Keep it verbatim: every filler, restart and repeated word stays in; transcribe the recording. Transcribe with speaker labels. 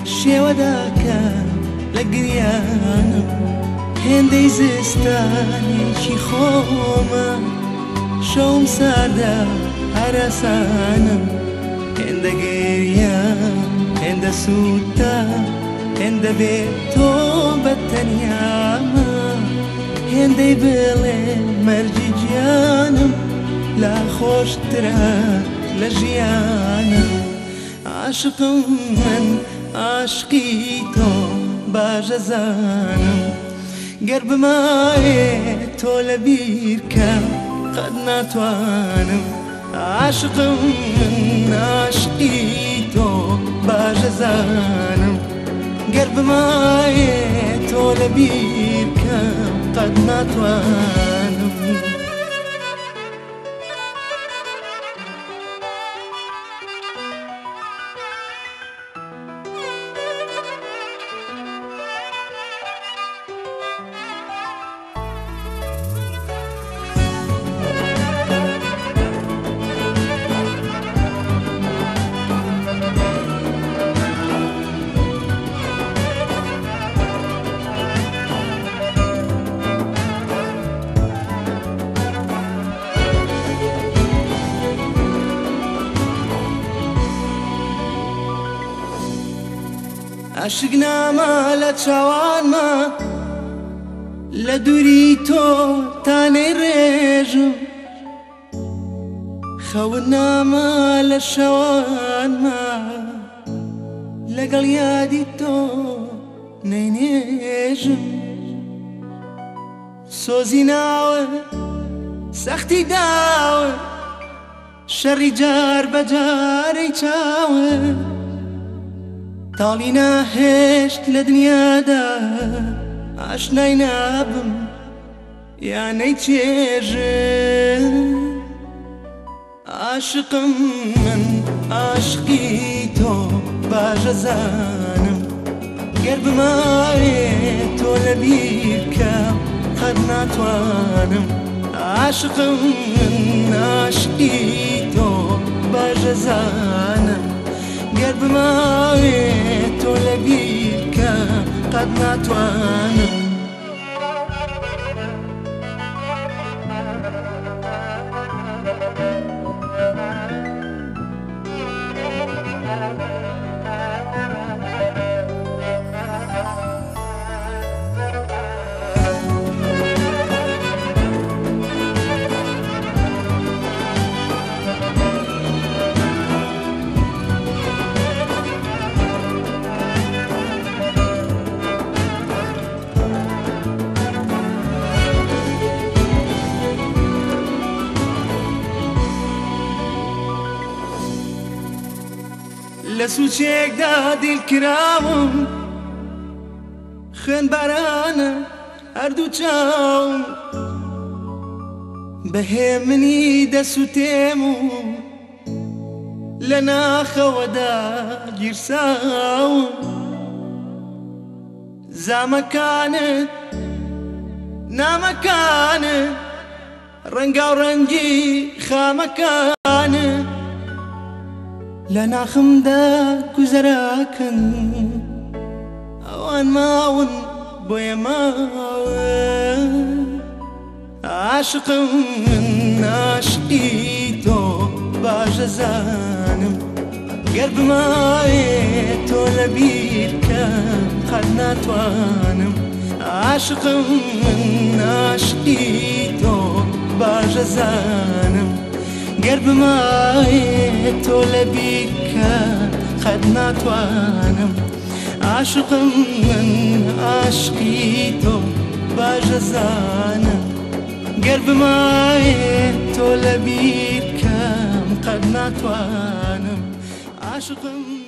Speaker 1: شێوەداکە لە گریانم هێندەی زستانێکی خۆمە شەوم ساردە هەراسانم هێندە گریان هێندە سوودە هێندە بێت تۆ بەتەنیامە هێندەی بڵێ مەرجی گیانم لا خۆشترە لە ژیانم عاشقم من عاشقی تۆ باشە زانم گەر بمایێ تۆ لە بیرکەم قەت ناتوانم عاشقم من عاشقی تۆ باشە زانم گەر بمایێ تۆ لە بیرکەم قەت ناتوانم عاشق نامە لە چاوانمە لە دووری تۆ تانەی ڕێژم خەون نامە لە شەوانمە لەگەڵ یادی تۆ نەینێژم سۆزی ناوە سەختی داوە شەڕی جار بەجارەی چاوە تاڵی ناهێشت لە دنیادا ئاشنای نابم یان نەیچێژم عاشقم من عاشقی تۆ باشە زانم گەر بمایێ تۆ لە بیرکەم قەت ناتوانم عاشقم من عاشقی تۆ باشە زانم گەر بمایێ تۆ لە بیرکەم قەت ناتوانم لە سوچێکدا دیلکراوم خوێن بارانە هەردوو چاوم بەهێ منی دەسوتێم و لە ناخەوەدا گیرساوم زامەکانت نامەکانت ڕەنگا و ڕەنگی خامەکانت لە ناخمدا گوزەراکەن ئەوان ماون بۆیە ماون عاشقم من عاشقی تۆ باشە زانم گەر بمایێ تۆ لە بیرکەم قەت ناتوانم عاشقم من عاشقی تۆ باشە زانم گەر بمایێ تۆ لە بیرکەم قەت ناتوانم عاشقم من عاشقی تۆ باشە زانم گەر بمایێ تۆ لە بیرکەم قەت ناتوانم عاشقم